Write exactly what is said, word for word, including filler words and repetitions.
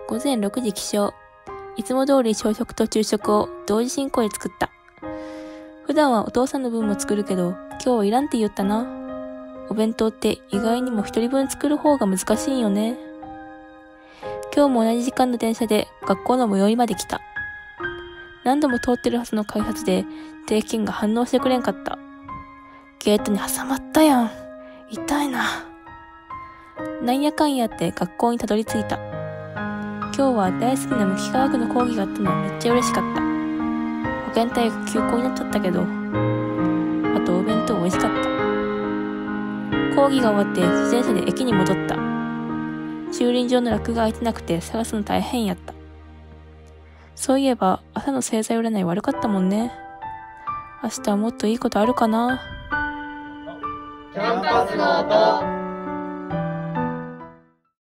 午前ろくじ起床。いつも通り朝食と昼食を同時進行で作った。普段はお父さんの分も作るけど、今日はいらんって言ったな。お弁当って意外にも一人分作る方が難しいんよね。今日も同じ時間の電車で学校の最寄りまで来た。何度も通ってるはずの改札で定期券が反応してくれんかった。ゲートに挟まったやん。痛いな。なんやかんやって学校にたどり着いた。今日は大好きな無機化学の講義があったのめっちゃ嬉しかった。保健体が休校になっちゃったけど、あとお弁当美味しかった。講義が終わって自転車で駅に戻った。駐輪場のラックが空いてなくて探すの大変やった。そういえば朝の星座占い悪かったもんね。明日はもっといいことあるかな。 キャンパスの音。